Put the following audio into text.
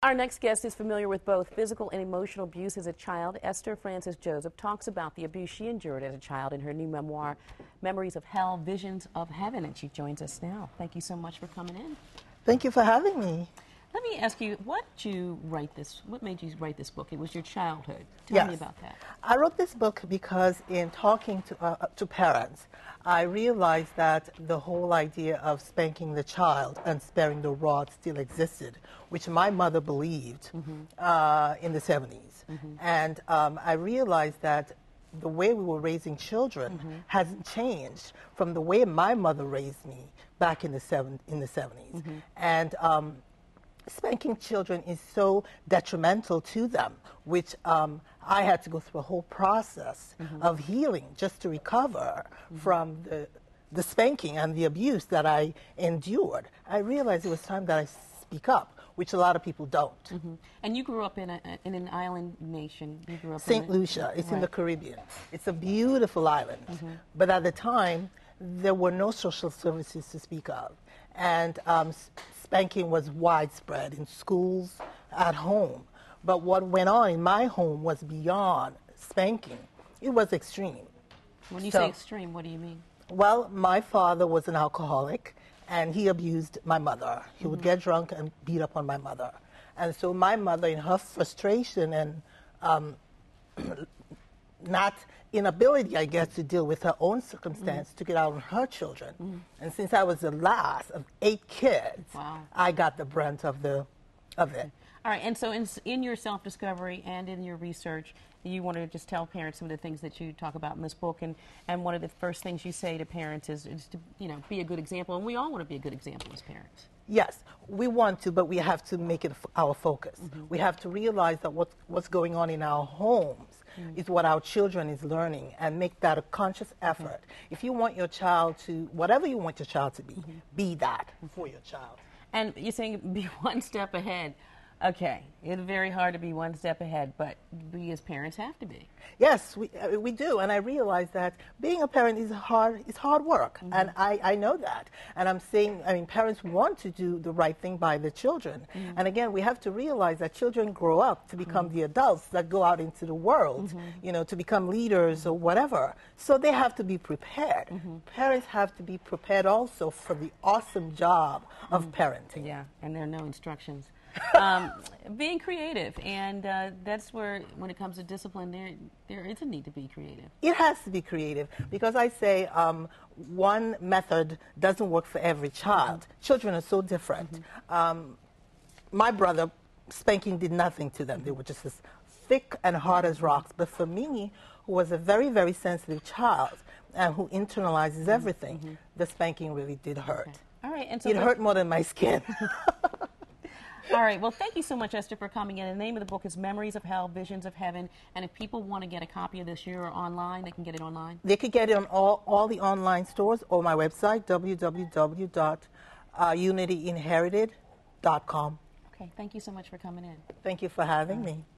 Our next guest is familiar with both physical and emotional abuse as a child. Esther Frances Joseph talks about the abuse she endured as a child in her new memoir, Memories of Hell, Visions of Heaven, and she joins us now. Thank you so much for coming in. Thank you for having me. Let me ask you, what made you write this book? It was your childhood. Tell me about that. I wrote this book because in talking to parents, I realized that the whole idea of spanking the child and sparing the rod still existed, which my mother believed in the 70s. And I realized that the way we were raising children hasn't changed from the way my mother raised me back in the 70s. And spanking children is so detrimental to them, which I had to go through a whole process of healing just to recover from the spanking and the abuse that I endured. I realized it was time that I speak up, which a lot of people don't. And you grew up in an island nation. You grew up St. Lucia. It's in the Caribbean. It's a beautiful island. But at the time, there were no social services to speak of. And spanking was widespread in schools, at home. But what went on in my home was beyond spanking. It was extreme. When you say extreme, what do you mean? Well, my father was an alcoholic, and he abused my mother. He would get drunk and beat up on my mother. And so my mother, in her frustration and not inability, I guess, to deal with her own circumstance, took it out on her children. And since I was the last of 8 kids, I got the brunt of it. All right, and so in your self-discovery and in your research, you want to just tell parents some of the things that you talk about in this book, and one of the first things you say to parents is to be a good example, and we all want to be a good example as parents. Yes, we want to, but we have to make it our focus. We have to realize that what's going on in our homes is what our children is learning, and make that a conscious effort. If you want your child to, whatever you want your child to be that for your child. And you're saying be one step ahead. Okay, it's very hard to be one step ahead, but we as parents have to be. Yes, we do, and I realize that being a parent is hard work, and I know that. And I'm saying, parents want to do the right thing by the children. And again, we have to realize that children grow up to become the adults that go out into the world, to become leaders or whatever. So they have to be prepared. Parents have to be prepared also for the awesome job of parenting. Yeah, and there are no instructions. Being creative, and that's where, when it comes to discipline, there is a need to be creative. It has to be creative, because I say one method doesn't work for every child. Children are so different. My brother, spanking did nothing to them. They were just as thick and hard as rocks. But for me, who was a very, very sensitive child and who internalizes everything, the spanking really did hurt. All right, and so it hurt more than my skin. All right. Well, thank you so much, Esther, for coming in. The name of the book is Memories of Hell, Visions of Heaven. And if people want to get a copy of this here or online, they can get it online? They could get it on all the online stores or my website, www.unityinherited.com. Okay. Thank you so much for coming in. Thank you for having me.